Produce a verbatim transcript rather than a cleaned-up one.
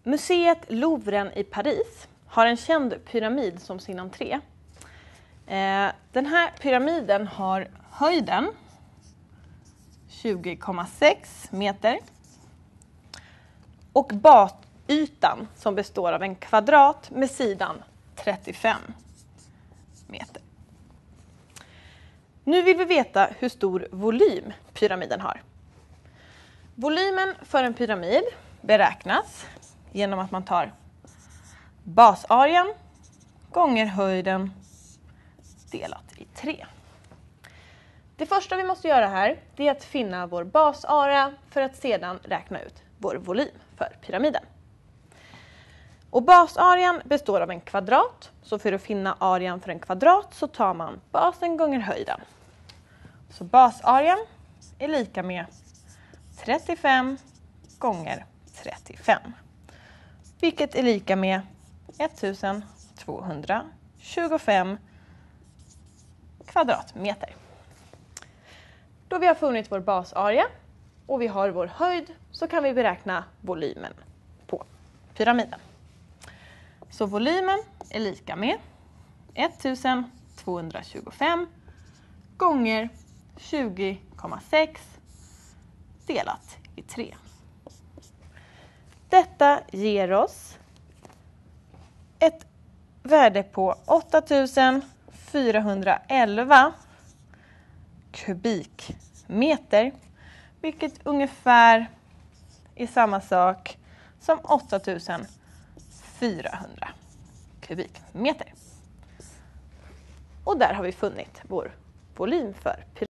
Museet Louvren i Paris har en känd pyramid som sin entré. Eh, den här pyramiden har höjden tjugo komma sex meter och basytan som består av en kvadrat med sidan trettiofem meter. Nu vill vi veta hur stor volym pyramiden har. Volymen för en pyramid beräknas genom att man tar basarean gånger höjden delat i tre. Det första vi måste göra här är att finna vår basarea för att sedan räkna ut vår volym för pyramiden. Och basarean består av en kvadrat, så för att finna arean för en kvadrat så tar man basen gånger höjden. Så basarean är lika med trettiofem gånger trettiofem, vilket är lika med ettusentvåhundratjugofem kvadratmeter. Då vi har funnit vår basarea och vi har vår höjd så kan vi beräkna volymen på pyramiden. Så volymen är lika med ettusentvåhundratjugofem gånger tjugo komma sex delat i tre. Detta ger oss ett värde på åtta tusen fyrahundraelva kubikmeter, vilket ungefär är samma sak som åtta tusen fyrahundra kubikmeter. Och där har vi funnit vår volym för pyramiden.